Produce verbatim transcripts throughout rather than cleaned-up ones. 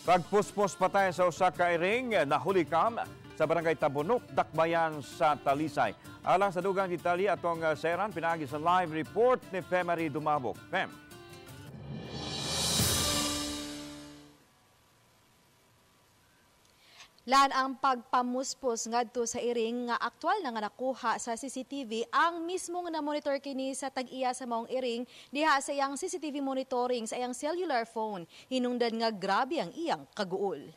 Pagpuspos patay sa usa ka iring nahulikam sa barangay Tabunok, Dakbayan sa Talisay. Alang sa dugang detalye atong seran pinagi sa live report ni Femari Dumabok. Fem. Lan ang pagpamuspos ngadto sa iring nga aktwal na nga nakuha sa C C T V ang mismong na monitor kini sa tag-iya sa maong iring diha sa iyang C C T V monitoring sa iyang cellular phone. Hinungdan nga grabe ang iyang kaguol.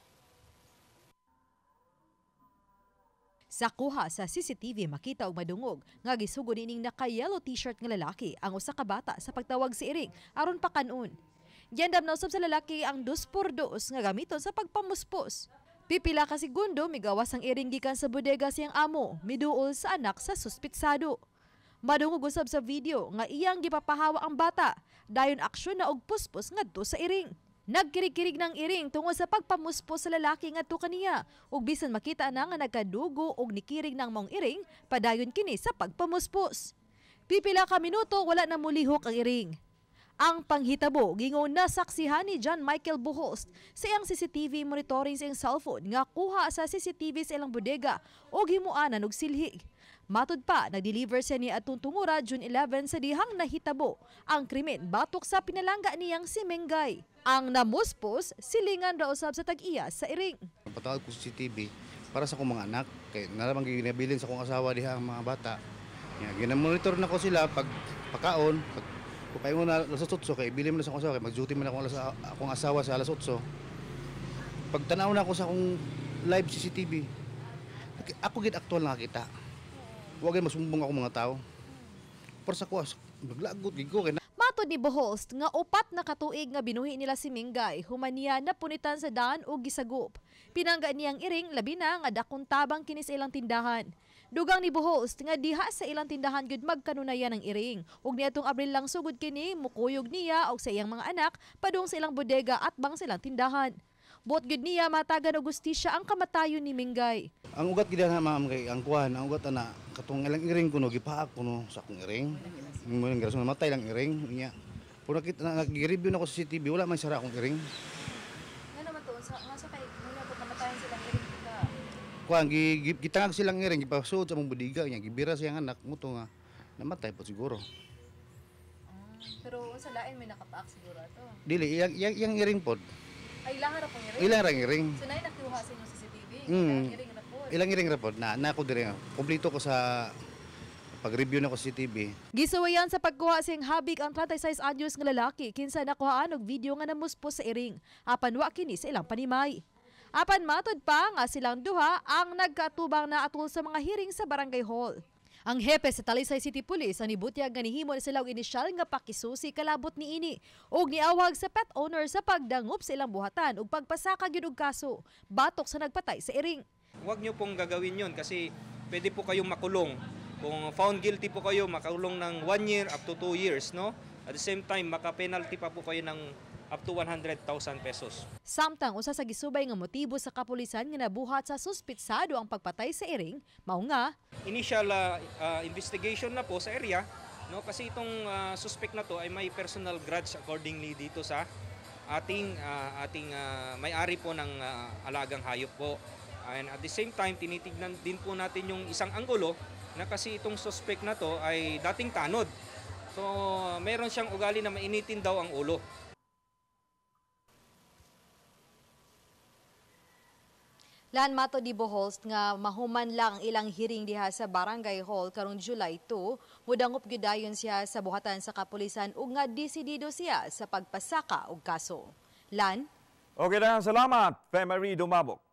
Sa kuha sa C C T V makita og madungog nga gisugod ining naka-yellow t-shirt nga lalaki ang usa ka bata sa pagtawag sa iring aron pakanon. Giyandam na usab sa lalaki ang dos por dos nga gamiton sa pagpamuspos. Pipila ka segundo migawas ang iring gikan sa bodega siyang amo, miduol sa anak sa suspitsado. Madungog usab sa video nga iyang gipapahawa ang bata, dayon aksyon na og puspos ngadto sa iring. Nagkirig-kirig ng iring tungod sa pagpamuspos sa lalaki ngadto kaniya, ug bisan makita na nga nagkadugo og nikirig ng mong iring, padayon kini sa pagpamuspos. Pipila ka minuto wala na mulihok ang iring. Ang panghitabo gingon nasaksihan ni John Michael Buhost sa iyang C C T V monitoring sa iyang cellphone nga kuha sa C C T V sa ilang bodega o himuanan og silhig. Matud pa, nag-deliver siya ni atong tungura June eleven sa dihang nahitabo ang krimen batok sa pinalangga niyang si Mengay. Ang namuspos, silingan ra usab sa tag-iya sa iring. Patawag ko sa C C T V para sa akong mga anak kay naramang ginabilin sa akong asawa diha ang mga bata. Yeah, ginamonitor na ko sila pag pagkaon, pag kung kayo na alas otso, kay bili mo na sa akong asawa, kay mag-duty mo na akong, akong asawa sa alas otso. Pag tanaw na ako sa akong live C C T V, ako gid aktual na kita. Huwag masumbong ako mga tao. Para sa kuwas, maglagot gid ko. Matod ni Bohost nga upat na katuig nga binuhi nila si Mingay, humaniya na punitan sa daan o gisagop. Pinangga niyang iring labi na nga dakong tabang kini sa ilang tindahan. Dugang ni Bohost nga diha sa ilang tindahan gud magkanunayan ng iring. Ug niadtong Abril lang sugod kini mukuyog niya og sa iyang mga anak padung sa ilang bodega at bang silang tindahan. Buot gud niya matagan og gustisya ang kamatayon ni Mingay. Ang ugat gid na ma'am kay ang kuan, ang ugat ana katong ilang iring kuno gipaak kuno sa akong iring. Mo ning rason matay lang iring niya. Puro kita nag-review na ko sa C C T V wala man sara akong iring. Ano man to sa nga sa kay muna ko kamatayon silang iring ka. Kuan gitangag silang iring gipasud sa mong bodega nya gibira siyang anak mo to nga namatay po siguro. Um, pero sa lain may nakapaak siguro ato. Dili yang yang iring pod. Ay ilang ra pong iring. Ilang ra iring. So nay nakuha sa inyo sa C C T V. Mm. Ilang iring ra po. Ilang iring ra pod na na ko dire. Kompleto ko sa pag-review na ko sa C C T V. Gisuwayan sa pagkuha sing habig ang thirty-six anyos nga lalaki kinsa nakuhaan og video nga namuspos sa iring. Apan wa kini sa ilang panimay. Apan matud pa nga silang duha ang nagkatubang na atol sa mga hearing sa barangay hall. Ang hepe sa Talisay City Police ang nibutyag nga nihimo na sila og inisyal nga pakisusi kalabot niini ug niawag sa pet owner sa pagdangop sa ilang buhatan ug pagpasaka gyud og kaso batok sa nagpatay sa iring. Huwag niyo pong gagawin yun kasi pwede po kayong makulong. Kung found guilty po kayo, makulong ng one year up to two years, no? At the same time, maka-penalty pa po kayo ng up to one hundred thousand pesos. Samtang usa sa gisubay nga motibo sa kapulisan nga nabuhat sa suspitsado ang pagpatay sa iring, mao nga initial uh, uh, investigation na po sa area, no? Kasi itong uh, suspect na to ay may personal grudge accordingly dito sa ating uh, ating uh, may-ari po ng uh, alagang hayop po. And at the same time, tinitignan din po natin yung isang anggulo na kasi itong suspect na to ay dating tanod. So, meron siyang ugali na mainitin daw ang ulo. Lan mato di Bohost nga mahuman lang ilang hearing diha sa Barangay Hall karong July two, mudangop gyud dayon siya sa buhatan sa kapulisan ug nga desidido siya sa pagpasaka og kaso. Lan? Okay na, salamat, Femari Dumabok.